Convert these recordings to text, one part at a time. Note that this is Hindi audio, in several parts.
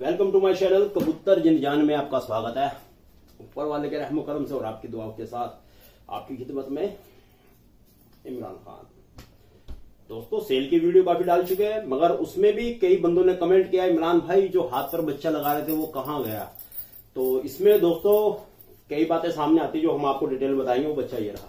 वेलकम टू माय चैनल कबूतर जिंदजान में आपका स्वागत है। ऊपर वाले के रहमो करम से और आपकी दुआओं के साथ आपकी खिदमत में इमरान खान। दोस्तों, सेल की वीडियो काफी डाल चुके हैं, मगर उसमें भी कई बंदों ने कमेंट किया, इमरान भाई जो हाथ पर बच्चा लगा रहे थे वो कहाँ गया। तो इसमें दोस्तों कई बातें सामने आती जो हम आपको डिटेल बताएंगे। वो बच्चा ये रहा।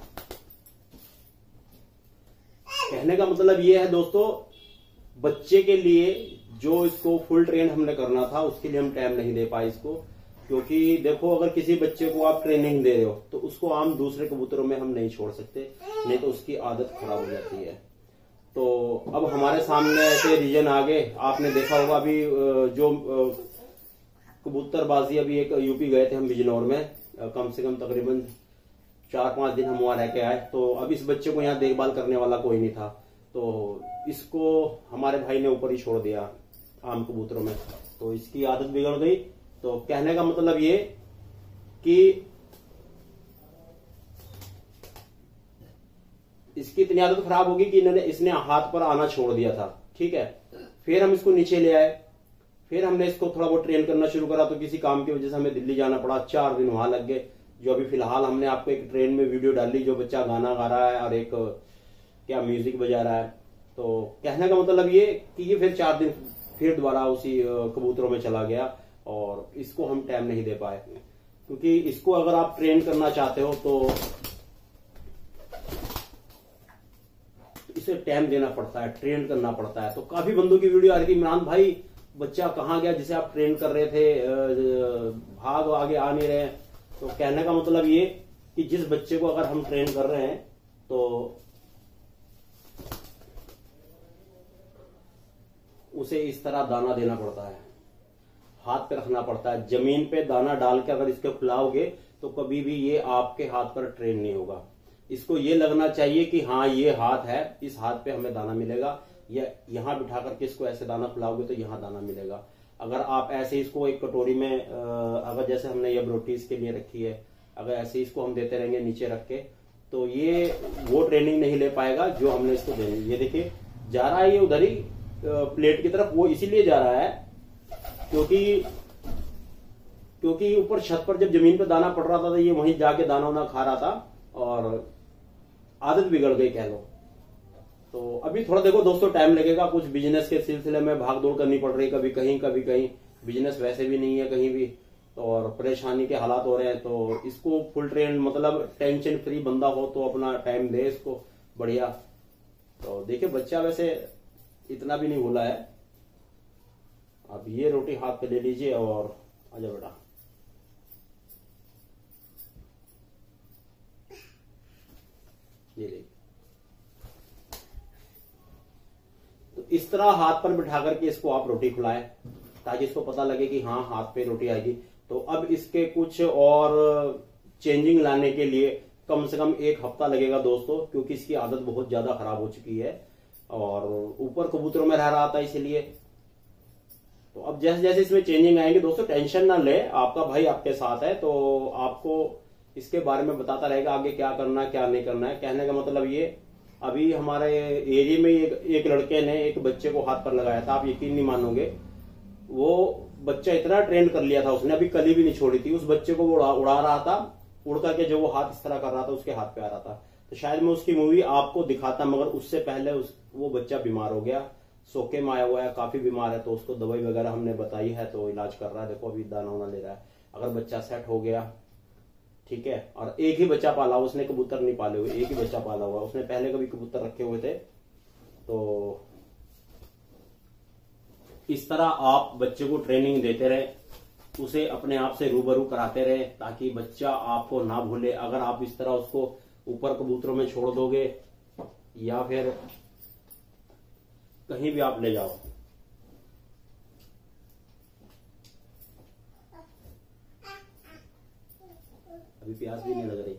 कहने का मतलब ये है दोस्तों, बच्चे के लिए जो इसको फुल ट्रेन हमने करना था उसके लिए हम टाइम नहीं दे पाए इसको, क्योंकि देखो अगर किसी बच्चे को आप ट्रेनिंग दे रहे हो तो उसको आम दूसरे कबूतरों में हम नहीं छोड़ सकते, नहीं तो उसकी आदत खराब हो जाती है। तो अब हमारे सामने ऐसे रीजन आ गए। आपने देखा होगा अभी जो कबूतरबाजी, अभी एक यूपी गए थे हम बिजनौर में, कम से कम तकरीबन 4-5 दिन हम वहां रह के आए। तो अब इस बच्चे को यहाँ देखभाल करने वाला कोई नहीं था, तो इसको हमारे भाई ने ऊपर ही छोड़ दिया आम कबूतरों में। तो इसकी आदत बिगड़ गई। तो कहने का मतलब ये कि इसकी इतनी आदत खराब होगी कि इसने हाथ पर आना छोड़ दिया था। ठीक है, फिर हम इसको नीचे ले आए, फिर हमने इसको थोड़ा बहुत ट्रेन करना शुरू करा। तो किसी काम की वजह से हमें दिल्ली जाना पड़ा, 4 दिन वहां लग गए। जो अभी फिलहाल हमने आपको एक ट्रेन में वीडियो डाली, जो बच्चा गाना गा रहा है और एक क्या म्यूजिक बजा रहा है। तो कहने का मतलब ये कि ये फिर 4 दिन फिर दोबारा उसी कबूतरों में चला गया और इसको हम टाइम नहीं दे पाए। क्योंकि इसको अगर आप ट्रेन करना चाहते हो तो इसे टाइम देना पड़ता है, ट्रेन करना पड़ता है। तो काफी बंदों की वीडियो आ रही थी, इमरान भाई बच्चा कहाँ गया जिसे आप ट्रेन कर रहे थे, भाग आगे आ नहीं रहे। तो कहने का मतलब ये कि जिस बच्चे को अगर हम ट्रेन कर रहे हैं तो उसे इस तरह दाना देना पड़ता है, हाथ पे रखना पड़ता है। जमीन पे दाना डाल के अगर इसको खिलाओगे तो कभी भी ये आपके हाथ पर ट्रेन नहीं होगा। इसको ये लगना चाहिए कि हाँ ये हाथ है, इस हाथ पे हमें दाना मिलेगा, या यहां बिठा करके इसको ऐसे दाना खिलाओगे तो यहां दाना मिलेगा। अगर आप ऐसे इसको एक कटोरी में अगर जैसे हमने ये रोटी इसके लिए रखी है, अगर ऐसे इसको हम देते रहेंगे नीचे रख के, तो ये वो ट्रेनिंग नहीं ले पाएगा जो हमने इसको देनी। ये देखिए जा रहा है ये उधर ही प्लेट की तरफ। वो इसीलिए जा रहा है क्योंकि ऊपर छत पर जब जमीन पर दाना पड़ रहा था तो ये वहीं जाके दाना वाना खा रहा था और आदत बिगड़ गई कह लो। तो अभी थोड़ा देखो दोस्तों टाइम लगेगा, कुछ बिजनेस के सिलसिले में भाग दौड़ करनी पड़ रही, कभी कहीं बिजनेस वैसे भी नहीं है कहीं भी, और परेशानी के हालात हो रहे हैं। तो इसको फुल ट्रेन मतलब टेंशन फ्री बंदा हो तो अपना टाइम दे इसको बढ़िया। तो देखिए बच्चा वैसे इतना भी नहीं भूला है। अब ये रोटी हाथ पे ले लीजिए और आजा बेटा। ये ले। तो इस तरह हाथ पर बिठा करके इसको आप रोटी खिलाएं ताकि इसको पता लगे कि हाँ हाथ पे रोटी आएगी। तो अब इसके कुछ और चेंजिंग लाने के लिए कम से कम 1 हफ्ता लगेगा दोस्तों, क्योंकि इसकी आदत बहुत ज्यादा खराब हो चुकी है और ऊपर कबूतरों में रह रहा था इसलिए। तो अब जैसे जैसे इसमें चेंजिंग आएंगे दोस्तों टेंशन ना ले, आपका भाई आपके साथ है तो आपको इसके बारे में बताता रहेगा आगे क्या करना है क्या नहीं करना है। कहने का मतलब ये, अभी हमारे एरिया में एक लड़के ने एक बच्चे को हाथ पर लगाया था, आप यकीन नहीं मानोगे। वो बच्चा इतना ट्रेन कर लिया था उसने, अभी कली भी नहीं छोड़ी थी। उस बच्चे को वो उड़ा रहा था, उड़ करके जो वो हाथ इस तरह कर रहा था उसके हाथ पे आ रहा था। तो शायद मैं उसकी मूवी आपको दिखाता, मगर उससे पहले वो बच्चा बीमार हो गया, सोके में आया हुआ है, काफी बीमार है। तो उसको दवाई वगैरह हमने बताई है तो इलाज कर रहा है। देखो अभी दाना वाना ले रहा है। अगर बच्चा सेट हो गया, ठीक है, और एक ही बच्चा पाला, उसने कबूतर नहीं पाले हुए, एक ही बच्चा पाला हुआ, उसने पहले कभी कबूतर रखे हुए थे। तो इस तरह आप बच्चे को ट्रेनिंग देते रहे, उसे अपने आप से रूबरू कराते रहे ताकि बच्चा आपको ना भूले। अगर आप इस तरह उसको ऊपर कबूतरों में छोड़ दोगे या फिर कहीं भी आप ले जाओ, अभी प्यास भी नहीं लग रही।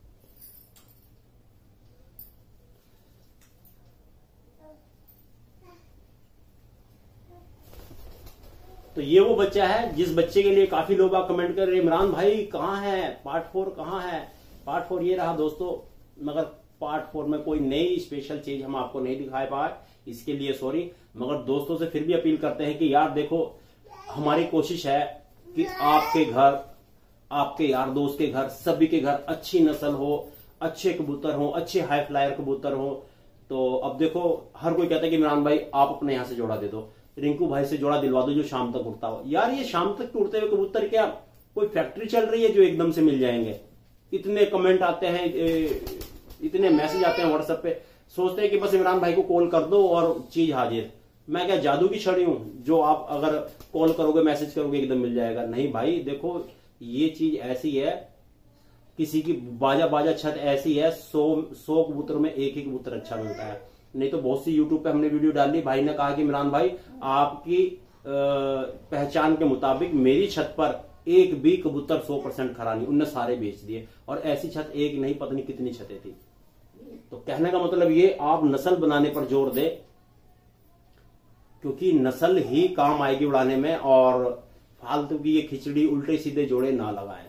तो ये वो बच्चा है जिस बच्चे के लिए काफी लोग आप कमेंट कर रहे हैं, इमरान भाई कहाँ है, पार्ट 4 कहाँ है। पार्ट 4 ये रहा दोस्तों, मगर पार्ट 4 में कोई नई स्पेशल चीज हम आपको नहीं दिखा पाए, इसके लिए सॉरी। मगर दोस्तों से फिर भी अपील करते हैं कि यार देखो हमारी कोशिश है कि आपके घर, आपके यार दोस्त के घर, सभी के घर अच्छी नस्ल हो, अच्छे कबूतर हो, अच्छे हाई फ्लायर कबूतर हो। तो अब देखो हर कोई कहता है कि इमरान भाई आप अपने यहां से जोड़ा दे दो, रिंकू भाई से जोड़ा दिलवा दो जो शाम तक उड़ता हो। यार ये शाम तक उड़ते हुए कबूतर क्या कोई फैक्ट्री चल रही है जो एकदम से मिल जाएंगे? इतने कमेंट आते हैं, इतने मैसेज आते हैं व्हाट्सएप पे, सोचते हैं कि बस इमरान भाई को कॉल कर दो और चीज हाजिर। मैं क्या जादू की छड़ी हूं जो आप अगर कॉल करोगे मैसेज करोगे एकदम मिल जाएगा? नहीं भाई, देखो ये चीज ऐसी है, किसी की बाजा बाजा छत ऐसी है, 100 कबूतर में एक ही कबूतर अच्छा मिलता है। नहीं तो बहुत सी यूट्यूब पे हमने वीडियो डाली, भाई ने कहा कि इमरान भाई आपकी पहचान के मुताबिक मेरी छत पर एक भी कबूतर 100% खरा नहीं, उनने सारे बेच दिए। और ऐसी छत एक नहीं पता नहीं कितनी छतें थी। तो कहने का मतलब ये, आप नस्ल बनाने पर जोर दे, क्योंकि नस्ल ही काम आएगी उड़ाने में, और फालतू की ये खिचड़ी उल्टे सीधे जोड़े ना लगाएं।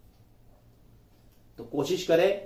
तो कोशिश करें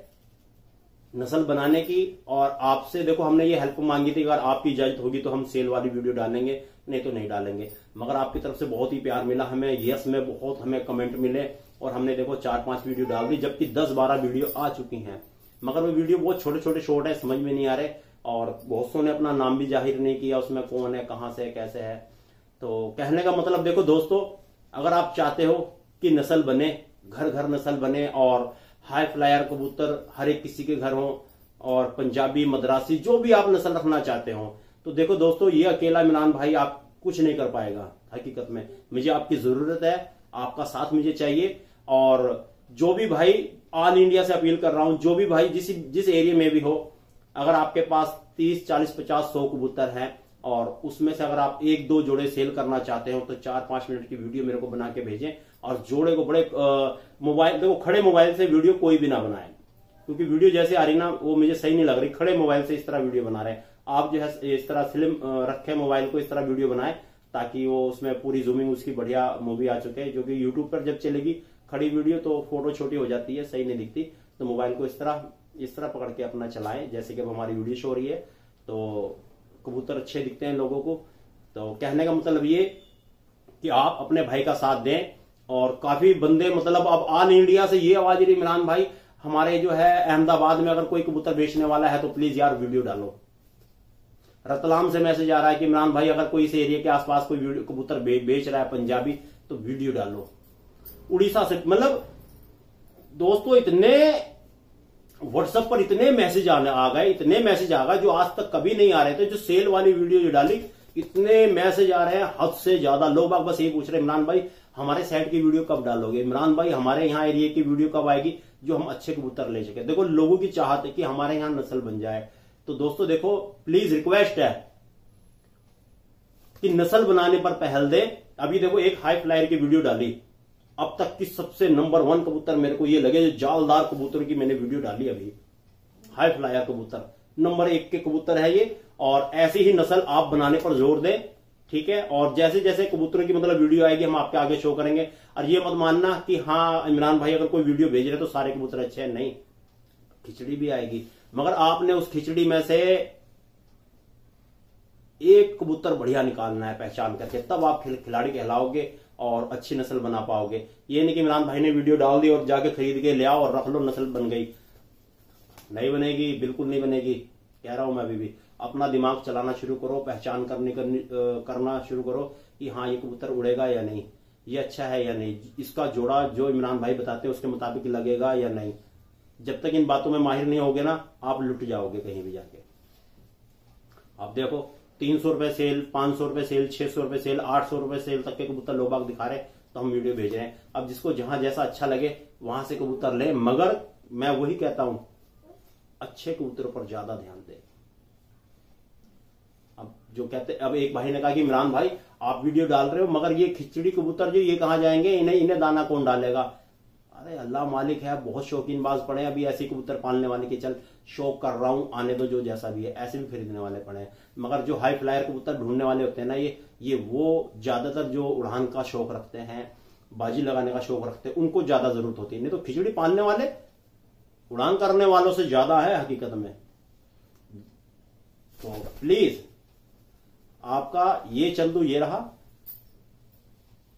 नस्ल बनाने की। और आपसे देखो हमने ये हेल्प मांगी थी, अगर आपकी इजाजत होगी तो हम सेल वाली वीडियो डालेंगे, नहीं तो नहीं डालेंगे। मगर आपकी तरफ से बहुत ही प्यार मिला हमें, यस में बहुत हमें कमेंट मिले, और हमने देखो 4-5 वीडियो डाल दी, जबकि 10-12 वीडियो आ चुकी हैं। मगर वो वीडियो बहुत छोटे छोटे शॉर्ट है, समझ में नहीं आ रहे, और बहुत सौ ने अपना नाम भी जाहिर नहीं किया उसमें, कौन है, कहां से है, कैसे है। तो कहने का मतलब देखो दोस्तों, अगर आप चाहते हो कि नस्ल बने, घर घर नस्ल बने, और हाई फ्लायर कबूतर हर एक किसी के घर हो, और पंजाबी मद्रासी जो भी आप नस्ल रखना चाहते हो, तो देखो दोस्तों ये अकेला इमरान भाई आप कुछ नहीं कर पाएगा। हकीकत में मुझे आपकी जरूरत है, आपका साथ मुझे चाहिए। और जो भी भाई, ऑल इंडिया से अपील कर रहा हूं, जो भी भाई जिस एरिया में भी हो, अगर आपके पास 30, 40, 50, 100 कबूतर हैं, और उसमें से अगर आप 1-2 जोड़े सेल करना चाहते हो, तो 4-5 मिनट की वीडियो मेरे को बना के भेजें। और जोड़े को बड़े मोबाइल, देखो खड़े मोबाइल से वीडियो कोई भी ना बनाए, क्योंकि वीडियो जैसे आ रही ना वो मुझे सही नहीं लग रही। खड़े मोबाइल से इस तरह वीडियो बना रहे हैं आप, जो है इस तरह स्लिम रखे मोबाइल को, इस तरह वीडियो बनाए, ताकि वो उसमें पूरी जूमिंग उसकी बढ़िया मूवी आ चुके। जो कि यूट्यूब पर जब चलेगी खड़ी वीडियो तो फोटो छोटी हो जाती है, सही नहीं दिखती। तो मोबाइल को इस तरह पकड़ के अपना चलाएं, जैसे कि अब हमारी वीडियो शो हो रही है, तो कबूतर अच्छे दिखते हैं लोगों को। तो कहने का मतलब ये कि आप अपने भाई का साथ दें। और काफी बंदे, मतलब अब ऑल इंडिया से ये आवाज रही, इमरान भाई हमारे जो है अहमदाबाद में अगर कोई कबूतर बेचने वाला है तो प्लीज यार वीडियो डालो। रतलाम से मैसेज आ रहा है कि इमरान भाई अगर कोई इस एरिया के आसपास कोई कबूतर बेच रहा है पंजाबी, तो वीडियो डालो। उड़ीसा से, मतलब दोस्तों इतने व्हाट्सएप पर इतने मैसेज आ गए, इतने मैसेज आ गए जो आज तक कभी नहीं आ रहे थे। जो सेल वाली वीडियो जो डाली, इतने मैसेज आ रहे हैं हद से ज्यादा। लोग बस यही पूछ रहे हैं, इमरान भाई हमारे साइड की वीडियो कब डालोगे, इमरान भाई हमारे यहाँ एरिया की वीडियो कब आएगी, जो हम अच्छे कबूतर ले सके। देखो लोगों की चाहत है कि हमारे यहाँ नस्ल बन जाए। तो दोस्तों देखो, प्लीज रिक्वेस्ट है कि नस्ल बनाने पर पहल दे। अभी देखो एक हाई फ्लायर की वीडियो डाली, अब तक की सबसे नंबर 1 कबूतर मेरे को ये लगे, जो जालदार कबूतर की मैंने वीडियो डाली अभी, हाई फ्लायर कबूतर नंबर 1 के कबूतर है ये। और ऐसी ही नस्ल आप बनाने पर जोर दें, ठीक है। और जैसे जैसे कबूतरों की मतलब वीडियो आएगी हम आपके आगे शो करेंगे। और ये मत मानना कि हाँ इमरान भाई अगर कोई वीडियो भेज रहे तो सारे कबूतर अच्छे हैं, नहीं, खिचड़ी भी आएगी। मगर आपने उस खिचड़ी में से एक कबूतर बढ़िया निकालना है पहचान करके, तब आप खिलाड़ी कहलाओगे और अच्छी नस्ल बना पाओगे। ये नहीं कि इमरान भाई ने वीडियो डाल दी और जाके खरीद के ले आओ और रख लो, नस्ल बन गई। नहीं बनेगी, बिल्कुल नहीं बनेगी। कह रहा हूं मैं अभी भी, अपना दिमाग चलाना शुरू करो, पहचान करना शुरू करो कि हाँ ये कबूतर उड़ेगा या नहीं, ये अच्छा है या नहीं, इसका जोड़ा जो इमरान भाई बताते हैं उसके मुताबिक लगेगा या नहीं। जब तक इन बातों में माहिर नहीं होगे ना, आप लुट जाओगे कहीं भी जाके। आप देखो 300 रुपए सेल, 500 रुपए सेल, 600 रुपए सेल, 800 रुपए सेल तक के कबूतर लोग बाग दिखा रहे, तो हम वीडियो भेज रहे हैं। अब जिसको जहां जैसा अच्छा लगे वहां से कबूतर ले, मगर मैं वही कहता हूं अच्छे कबूतरों पर ज्यादा ध्यान दे। अब जो कहते, अब एक भाई ने कहा कि इमरान भाई आप वीडियो डाल रहे हो मगर ये खिचड़ी कबूतर जो ये कहां जाएंगे, इन्हें दाना कौन डालेगा। अरे अल्लाह मालिक है, बहुत शौकीन बाज पड़े हैं अभी ऐसे कबूतर पालने वाले की, चल शौक कर रहा हूं, आने दो जो जैसा भी है, ऐसे भी खरीदने वाले पड़े हैं। मगर जो हाई फ्लायर कबूतर ढूंढने वाले होते हैं ना, ये वो ज्यादातर जो उड़ान का शौक रखते हैं, बाजी लगाने का शौक रखते हैं, उनको ज्यादा जरूरत होती है। नहीं तो खिचड़ी पालने वाले उड़ान करने वालों से ज्यादा है हकीकत में। तो प्लीज आपका ये चंदू ये रहा,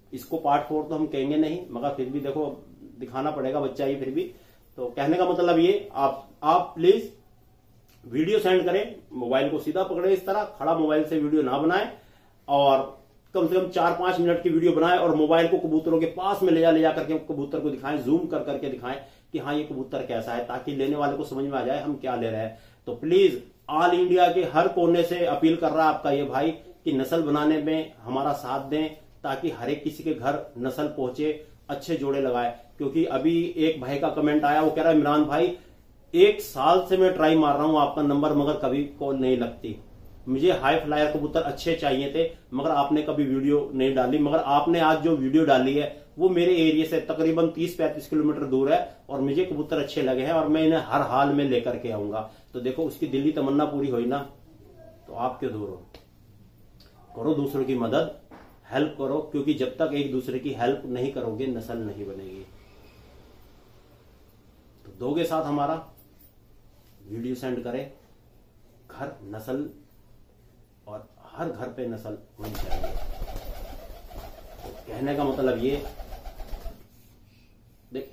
इसको पार्ट 4 तो हम कहेंगे नहीं, मगर फिर भी देखो दिखाना पड़ेगा, बच्चा ही फिर भी। तो कहने का मतलब ये, आप प्लीज वीडियो सेंड करें, मोबाइल को सीधा पकड़े, इस तरह खड़ा मोबाइल से वीडियो ना बनाए, और कम से कम 4-5 मिनट की वीडियो बनाए, और मोबाइल को कबूतरों के पास में ले जा करके कबूतर को दिखाएं, जूम कर करके दिखाएं कि हाँ ये कबूतर कैसा है, ताकि लेने वाले को समझ में आ जाए हम क्या ले रहे हैं। तो प्लीज ऑल इंडिया के हर कोने से अपील कर रहा है आपका ये भाई कि नस्ल बनाने में हमारा साथ दें, ताकि हर एक किसी के घर नस्ल पहुंचे, अच्छे जोड़े लगाए। क्योंकि अभी एक भाई का कमेंट आया, वो कह रहा है इमरान भाई 1 साल से मैं ट्राई मार रहा हूं आपका नंबर, मगर कभी कॉल नहीं लगती। मुझे हाई फ्लायर कबूतर अच्छे चाहिए थे, मगर आपने कभी वीडियो नहीं डाली। मगर आपने आज जो वीडियो डाली है वो मेरे एरिया से तकरीबन 30-35 किलोमीटर दूर है, और मुझे कबूतर अच्छे लगे हैं, और मैं इन्हें हर हाल में लेकर के आऊंगा। तो देखो उसकी दिल्ली तमन्ना पूरी हुई ना, तो आप क्यों दूर हो? करो दूसरों की मदद, हेल्प करो, क्योंकि जब तक एक दूसरे की हेल्प नहीं करोगे नस्ल नहीं बनेगी। तो दोगे साथ हमारा, वीडियो सेंड करें, घर नस्ल, और हर घर पे नस्ल होनी चाहिए। तो कहने का मतलब ये, देख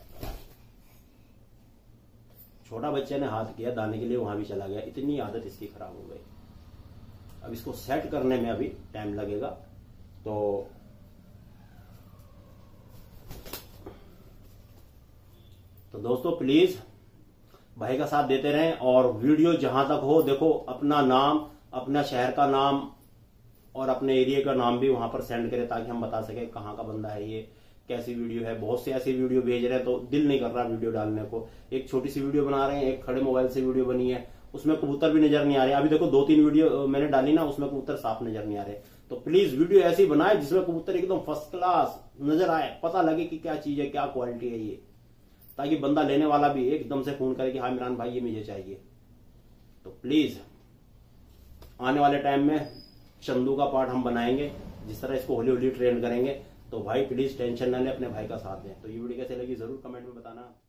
छोटा बच्चे ने हाथ किया दाने के लिए, वहां भी चला गया, इतनी आदत इसकी खराब हो गई। अब इसको सेट करने में अभी टाइम लगेगा। तो दोस्तों प्लीज भाई का साथ देते रहें, और वीडियो जहां तक हो, देखो अपना नाम, अपना शहर का नाम और अपने एरिया का नाम भी वहां पर सेंड करें, ताकि हम बता सके कहाँ का बंदा है, ये कैसी वीडियो है। बहुत से ऐसी वीडियो भेज रहे हैं तो दिल नहीं कर रहा वीडियो डालने को। एक छोटी सी वीडियो बना रहे हैं, एक खड़े मोबाइल से वीडियो बनी है, उसमें कबूतर भी नजर नहीं आ रहे। अभी देखो 2-3 वीडियो मैंने डाली ना, उसमें कबूतर साफ नजर नहीं आ रहे। तो प्लीज वीडियो ऐसी बनाए जिसमें कबूतर एकदम फर्स्ट क्लास नजर आए, पता लगे कि क्या चीज है, क्या क्वालिटी है ये, ताकि बंदा लेने वाला भी एकदम से फोन करे कि हाँ इमरान भाई ये मुझे चाहिए। तो प्लीज आने वाले टाइम में चंदू का पार्ट हम बनाएंगे, जिस तरह इसको होली होली ट्रेन करेंगे। तो भाई प्लीज टेंशन ना ले, अपने भाई का साथ दें। तो ये वीडियो कैसे लगी जरूर कमेंट में बताना।